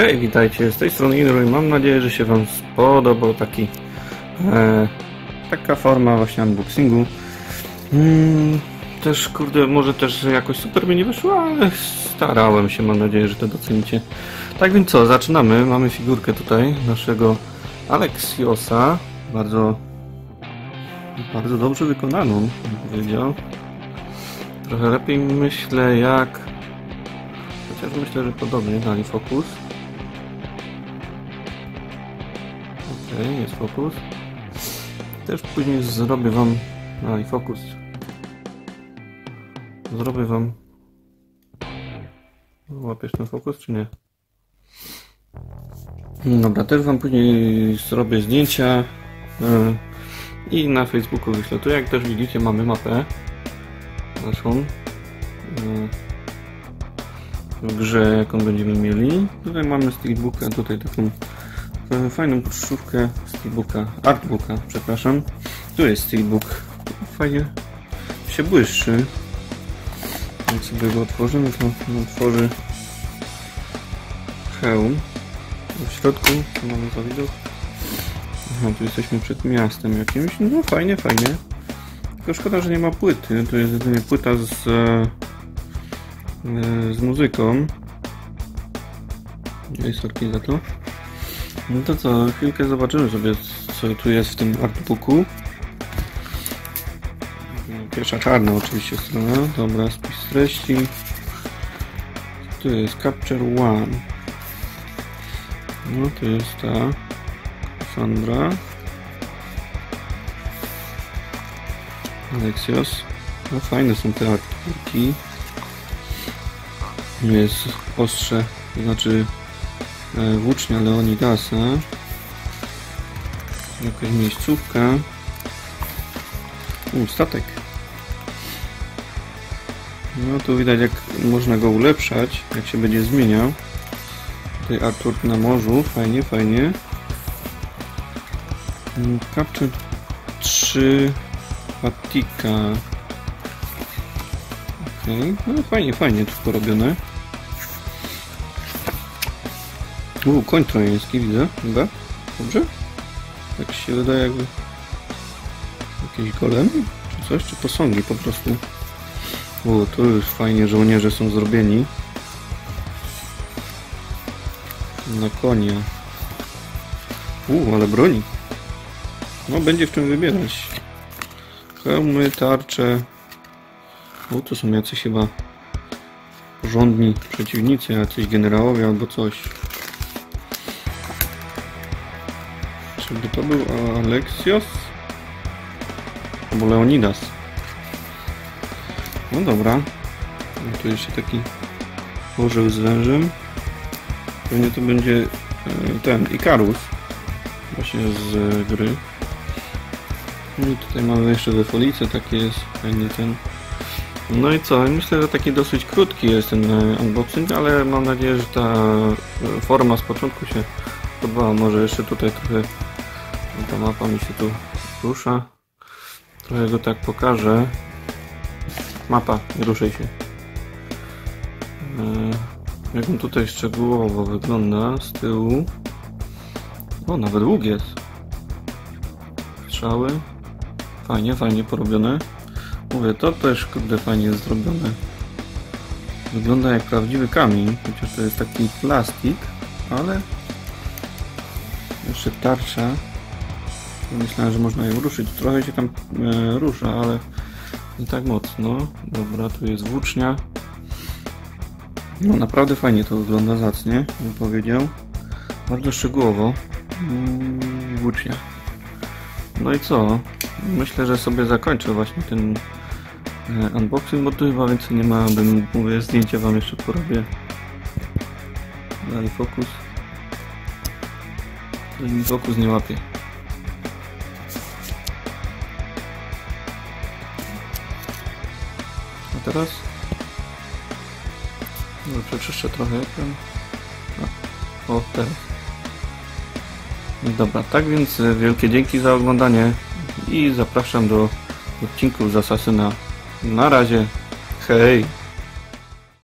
Hej, witajcie, z tej strony Inruj. Mam nadzieję, że się Wam spodobał taka forma właśnie unboxingu. Też, kurde, może też jakoś super mi nie wyszło, ale starałem się, mam nadzieję, że to docenicie. Tak więc co, zaczynamy. Mamy figurkę tutaj naszego Alexiosa, bardzo dobrze wykonaną, bym powiedział. Trochę lepiej myślę chociaż myślę, że podobnie dali fokus. Okej, jest fokus. Też później zrobię Wam... dali fokus. Zrobię Wam... Łapiesz ten fokus, czy nie? Dobra, też Wam później zrobię zdjęcia i na Facebooku wyślę. Tu jak też widzicie, mamy mapę naszą w grze, jaką będziemy mieli. Tutaj mamy steelbooka, tutaj taką fajną pocztówkę steelbooka, artbooka, przepraszam. Tu jest steelbook, fajnie się błyszczy. Jak sobie go otworzymy, to otworzy hełm. W środku co mamy za widok? Aha, tu jesteśmy przed miastem jakimś. No fajnie. Tylko szkoda, że nie ma płyty. Tu jest jedynie płyta z muzyką. I sorki za to. No to co, chwilkę zobaczymy sobie, co tu jest w tym artbooku. Pierwsza czarna oczywiście strona. Dobra, spis treści. Tu jest Capture One. No to jest ta Sandra. Alexios. No fajne są te artbooki. Jest ostrze, to znaczy włócznia Leonidasa. Jakaś miejscówka. Statek. No tu widać, jak można go ulepszać, jak się będzie zmieniał. Tutaj Artur na morzu, fajnie. Capture 3 Patika. Okej, no fajnie tu porobione. Koń trojański widzę, chyba. Dobrze? Tak się wydaje, jakby jakiś golem, czy coś, czy posągi po prostu. To już fajnie, żołnierze są zrobieni. Na konia. Ale broni. No, będzie w czym wybierać. Hełmy, tarcze. To są jacyś chyba porządni przeciwnicy, jacyś generałowie albo coś. Czyby to był Alexios? Albo Leonidas. No dobra. No tu jeszcze taki orzeł z wężem. Pewnie to będzie ten Ikarus. Właśnie z gry. I tutaj mamy jeszcze we folice, taki jest fajny ten. No i co? Myślę, że taki dosyć krótki jest ten unboxing, ale mam nadzieję, że ta forma z początku się podobała. Może jeszcze tutaj trochę ta mapa mi się tu rusza. Trochę go tak pokażę. Mapa, nie ruszaj się. Jak on tutaj szczegółowo wygląda z tyłu. Nawet łuk jest. Strzały. Fajnie porobione. Mówię, to też kurde fajnie jest zrobione. Wygląda jak prawdziwy kamień, chociaż to jest taki plastik, ale jeszcze tarcza. Myślałem, że można ją ruszyć. Trochę się tam rusza, ale nie tak mocno. Dobra, tu jest włócznia. No naprawdę fajnie to wygląda, zacnie, bym powiedział. Bardzo szczegółowo. Włócznia. No i co? Myślę, że sobie zakończę właśnie ten unboxing, bo tu chyba więcej nie ma. Mówię, zdjęcie Wam jeszcze porobię. Dalej fokus. Mi fokus nie łapie. A teraz? No, przeczyszczę trochę ekran. Teraz. Dobra, tak więc wielkie dzięki za oglądanie i zapraszam do odcinków z Asasyna. Na razie, hej!